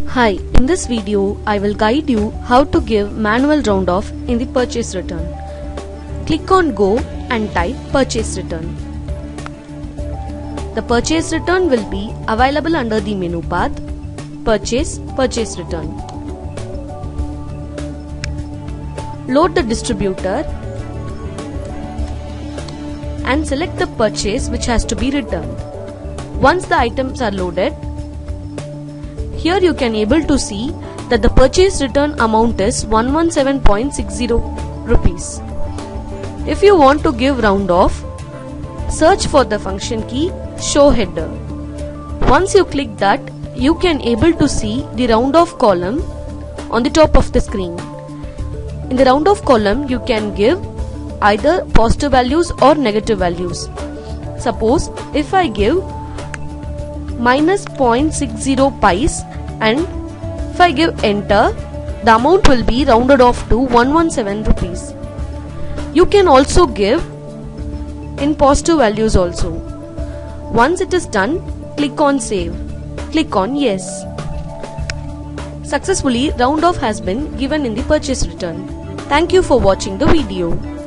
Hi, in this video I will guide you how to give manual round off in the purchase return. Click on Go and type purchase return. The purchase return will be available under the menu path Purchase Return. Load the distributor and select the purchase which has to be returned. Once the items are loaded, here you can able to see that the purchase return amount is 117.60 rupees. If you want to give round off, search for the function key Show Header. Once you click that, you can able to see the round off column on the top of the screen. In the round off column, you can give either positive values or negative values. Suppose if I give minus 0.60 pies and if I give enter, the amount will be rounded off to 117 rupees. You can also give in positive values also. Once it is done, click on save. Click on yes. Successfully round off has been given in the purchase return. Thank you for watching the video.